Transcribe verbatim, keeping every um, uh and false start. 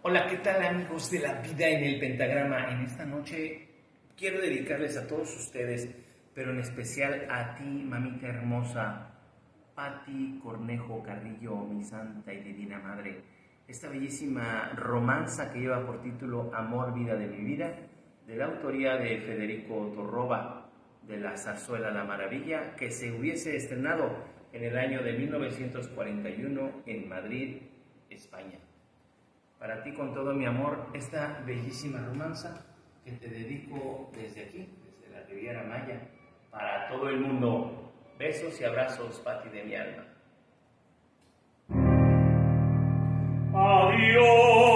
Hola, ¿qué tal amigos de la vida en el pentagrama? En esta noche quiero dedicarles a todos ustedes, pero en especial a ti, mamita hermosa, Patti Cornejo Carrillo, mi santa y divina madre, esta bellísima romanza que lleva por título Amor, vida de mi vida, de la autoría de Federico Torroba, de la zarzuela La Maravilla, que se hubiese estrenado en el año de mil novecientos cuarenta y uno en Madrid, España. Para ti con todo mi amor, esta bellísima romanza que te dedico desde aquí, desde la Riviera Maya, para todo el mundo. Besos y abrazos, Patti de mi alma. Adiós.